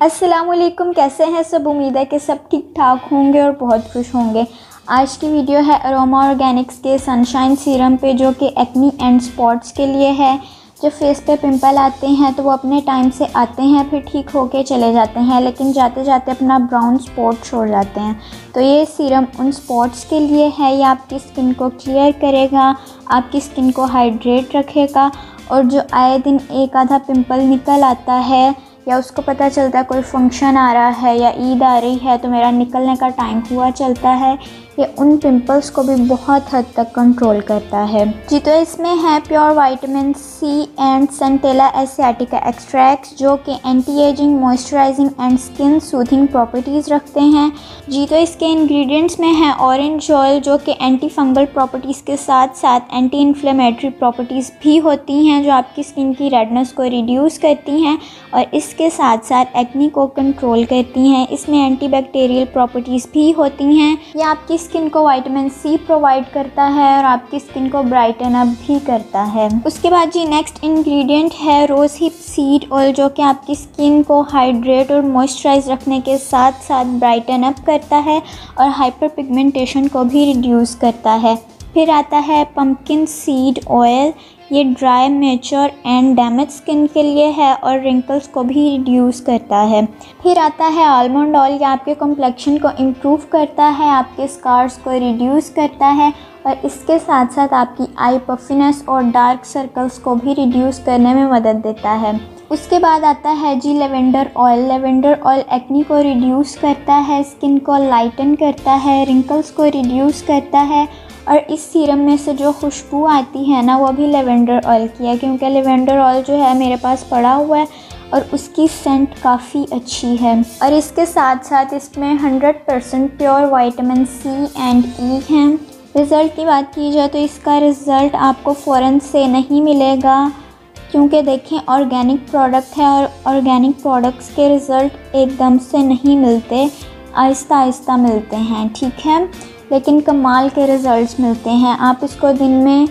अस्सलामुअलैकुम, कैसे हैं सब। उम्मीद है कि सब ठीक ठाक होंगे और बहुत खुश होंगे। आज की वीडियो है अरोमा ऑर्गेनिक्स के सनशाइन सीरम पे, जो कि एक्नी एंड स्पॉट्स के लिए है। जब फेस पे पिंपल आते हैं तो वो अपने टाइम से आते हैं, फिर ठीक होके चले जाते हैं, लेकिन जाते जाते अपना ब्राउन स्पॉट छोड़ जाते हैं। तो ये सीरम उन स्पॉट्स के लिए है। ये आपकी स्किन को क्लियर करेगा, आपकी स्किन को हाइड्रेट रखेगा। और जो आए दिन एक आधा पिंपल निकल आता है, या उसको पता चलता है कोई फंक्शन आ रहा है या ईद आ रही है तो मेरा निकलने का टाइम हुआ चलता है, ये उन पिंपल्स को भी बहुत हद तक कंट्रोल करता है जी। तो इसमें है pure vitamin C and centella asiatica extracts, जो कि anti ageing, moisturising and skin soothing properties रखते हैं जी। तो इसके इंग्रेडिएंट्स में है ऑरेंज ऑयल, जो कि एंटी फंगल प्रॉपर्टीज़ के साथ साथ एंटी इन्फ्लेमेटरी प्रॉपर्टीज़ भी होती हैं, जो आपकी स्किन की रेडनेस को रिड्यूस करती हैं और इसके साथ साथ एक्नी को कंट्रोल करती हैं। इसमें एंटीबैक्टीरियल प्रॉपर्टीज़ भी होती हैं। ये आपकी स्किन को विटामिन सी प्रोवाइड करता है और आपकी स्किन को ब्राइटन अप भी करता है। उसके बाद जी नेक्स्ट इंग्रेडिएंट है रोज़ हिप सीड ऑयल, जो कि आपकी स्किन को हाइड्रेट और मॉइस्चराइज रखने के साथ साथ ब्राइटन अप करता है और हाइपर पिगमेंटेशन को भी रिड्यूस करता है। फिर आता है पम्पकिन सीड ऑयल, ये dry, mature and damage skin के लिए है और रिंकल्स को भी रिड्यूस करता है। फिर आता है आलमंड ऑयल, ये आपके कॉम्प्लेक्शन को इम्प्रूव करता है, आपके स्कार्स को रिड्यूस करता है और इसके साथ साथ आपकी आई पफिनेस और डार्क सर्कल्स को भी रिड्यूस करने में मदद देता है। उसके बाद आता है जी lavender oil. Lavender oil acne को रिड्यूस करता है, स्किन को लाइटन करता है, रिंकल्स को रिड्यूस करता है और इस सीरम में से जो खुशबू आती है ना, वो भी लेवेंडर ऑयल की है, क्योंकि लेवेंडर ऑयल जो है मेरे पास पड़ा हुआ है और उसकी सेंट काफ़ी अच्छी है। और इसके साथ साथ इसमें 100% pure vitamin C and E हैं। रिज़ल्ट की बात की जाए तो इसका रिज़ल्ट आपको फ़ौरन से नहीं मिलेगा, क्योंकि देखें ऑर्गेनिक प्रोडक्ट है और ऑर्गेनिक प्रोडक्ट्स के रिज़ल्ट एकदम से नहीं मिलते, आहिस्ता आहिस्ता मिलते हैं, ठीक है, लेकिन कमाल के रिज़ल्ट्स मिलते हैं। आप इसको दिन में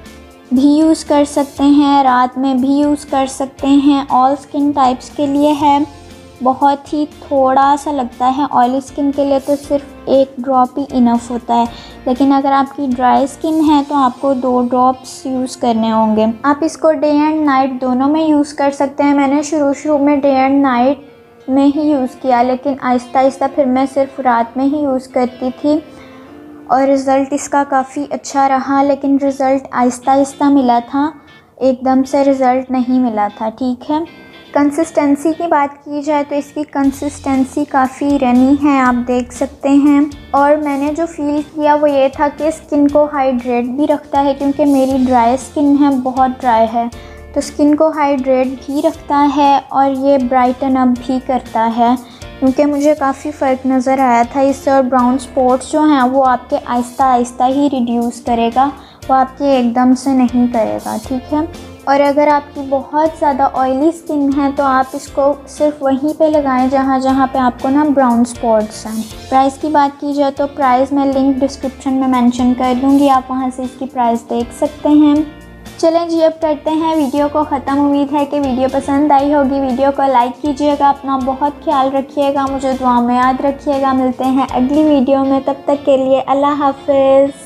भी यूज़ कर सकते हैं, रात में भी यूज़ कर सकते हैं। ऑल स्किन टाइप्स के लिए है, बहुत ही थोड़ा सा लगता है। ऑयली स्किन के लिए तो सिर्फ 1 ड्रॉप ही इनफ होता है, लेकिन अगर आपकी ड्राई स्किन है तो आपको 2 ड्रॉप्स यूज़ करने होंगे। आप इसको डे एंड नाइट दोनों में यूज़ कर सकते हैं। मैंने शुरू में डे एंड नाइट में ही यूज़ किया, लेकिन आहिस्ता आहिस्ता फिर मैं सिर्फ रात में ही यूज़ करती थी और रिज़ल्ट इसका काफ़ी अच्छा रहा, लेकिन रिज़ल्ट आहिस्ता आहिस्ता मिला था, एकदम से रिज़ल्ट नहीं मिला था, ठीक है। कंसिस्टेंसी की बात की जाए तो इसकी कंसिस्टेंसी काफ़ी रनी है, आप देख सकते हैं। और मैंने जो फ़ील किया वो ये था कि स्किन को हाइड्रेट भी रखता है, क्योंकि मेरी ड्राई स्किन है, बहुत ड्राई है, तो स्किन को हाइड्रेट भी रखता है और ये ब्राइटन अप भी करता है, क्योंकि मुझे काफ़ी फ़र्क नज़र आया था इससे। और ब्राउन स्पॉट्स जो हैं वो आपके आहिस्ता आहिस्ता ही रिड्यूस करेगा, वो आपके एकदम से नहीं करेगा, ठीक है। और अगर आपकी बहुत ज़्यादा ऑयली स्किन है तो आप इसको सिर्फ वहीं पे लगाएं जहाँ जहाँ पे आपको ना ब्राउन स्पॉट्स हैं। प्राइस की बात की जाए तो प्राइस मैं लिंक डिस्क्रिप्शन में मेंशन कर दूँगी, आप वहाँ से इसकी प्राइस देख सकते हैं। चलें जी, अब करते हैं वीडियो को ख़त्म। उम्मीद है कि वीडियो पसंद आई होगी। वीडियो को लाइक कीजिएगा, अपना बहुत ख्याल रखिएगा, मुझे दुआ में याद रखिएगा। मिलते हैं अगली वीडियो में, तब तक के लिए अल्लाह हाफ़िज़।